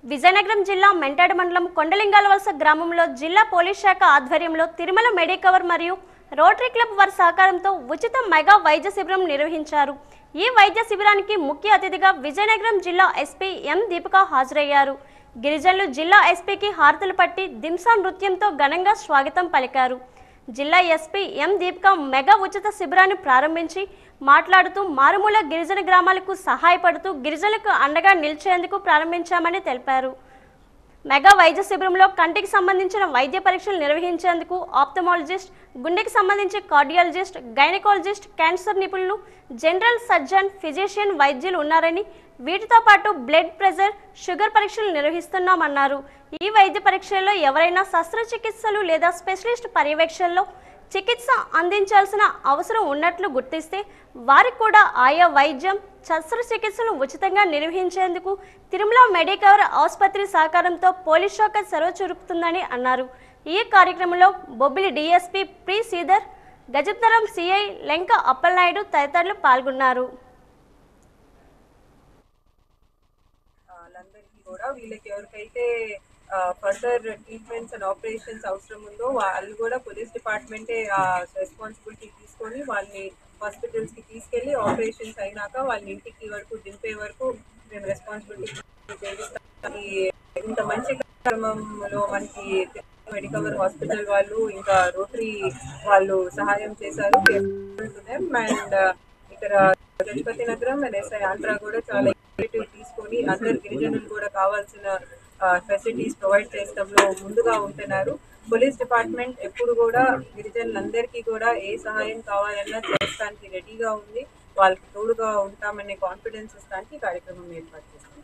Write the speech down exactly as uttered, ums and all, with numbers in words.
విజయనగరం జిల్లా మెంటాడ్ మండలం కొండలింగాలవలస గ్రామంలో జిల్లా పోలీస్ శాఖ ఆధ్వర్యంలో తిరుమల మెడికవర్ మరియు రోటరీ క్లబ్ వారి సహకారంతో ఉచిత మెగా వైద్య శిబిరం నిర్వహించారు। ఈ వైద్య శిబిరానికి ముఖ్య అతిథిగా విజయనగరం జిల్లా ఎస్పీ ఎం దీపిక హాజరయ్యారు। గిరిజనులు జిల్లా ఎస్పీకి హారతులు పట్టి దింసా నృత్యంతో ఘనంగా స్వాగతం పలికారు। జిల్లా ఎస్పీ ఎం దీపిక మెగా ఉచిత శిబిరాన్ని ప్రారంభించి మాట్లాడుతూ మారుమూల గిరిజన గ్రామాలకు సహాయపడుతూ గిరిజనులకు అండగా నిలిచేందుకు ప్రారంభించామని తెలిపారు। మెగా వైద్య శిబిరంలో కంటికి సంబంధించిన వైద్య పరీక్షలు నిర్వహించేందుకు ఆప్థమాలజిస్ట్, గుండెకి సంబంధించి కార్డియాలజిస్ట్, గైనకాలజిస్ట్, క్యాన్సర్ నిపుణులు, జనరల్ సర్జన్, ఫిజిషియన్ వైద్యులు ఉన్నారని వీటితో పాటు బ్లడ్ ప్రెషర్, షుగర్ పరీక్షలు నిర్వహిస్తున్నామన్నారు। ఈ వైద్య పరీక్షల్లో ఎవరైనా శస్త్రచికిత్సలు లేదా స్పెషలిస్ట్ పర్యవేక్షణలో చికిత్స అందించాల్సిన అవసరం ఉన్నట్లు గుర్తిస్తే వారికి కూడా ఆయా వైద్యం, శస్త్రచికిత్సలు ఉచితంగా నిర్వహించేందుకు తిరుమల మెడికవర్ ఆసుపత్రి సహకారంతో పోలీస్ శాఖ చొరవ చూపుతుందని అన్నారు। ఈ కార్యక్రమంలో బొబ్బిలి డీఎస్పీ ప్రి శ్రీధర్, గజపతరం సిఐ లెంక అప్పలనాయుడు తదితరులు పాల్గొన్నారు। వీళ్ళకి ఎవరికైతే ఫర్దర్ ట్రీట్మెంట్స్ అండ్ ఆపరేషన్స్ అవసరం ఉందో వాళ్ళు కూడా పోలీస్ డిపార్ట్మెంటే రెస్పాన్సిబిలిటీ తీసుకొని వాళ్ళని హాస్పిటల్స్కి తీసుకెళ్ళి ఆపరేషన్స్ అయినాక వాళ్ళని ఇంటికి వరకు దింపే వరకు మేము రెస్పాన్సిబిలిటీ చేస్తాం। ఇంత మంచి కార్యక్రమంలో మనకి మెడికవర్ హాస్పిటల్ వాళ్ళు ఇంకా రోటరీ వాళ్ళు సహాయం చేశారు। అండ్ ఇక్కడ గజపతి నగరం అండ్ ఎస్ఐ ఆంధ్ర కూడా చాలా ఇనిషియేటివ్ తీసుకొని అందరు గిరిజనులు కూడా కావాల్సిన ఫెసిలిటీస్ ప్రొవైడ్ చేసడంలో ముందుగా ఉంటున్నారు। పోలీస్ డిపార్ట్మెంట్ ఎప్పుడు కూడా గిరిజనులందరికీ కూడా ఏ సహాయం కావాలన్నా చేస్తానికి రెడీగా ఉంది, వాళ్ళకి తోడుగా ఉంటామనే కాన్ఫిడెన్స్ ఇస్తానికి కార్యక్రమం ఏర్పాటు చేస్తాం।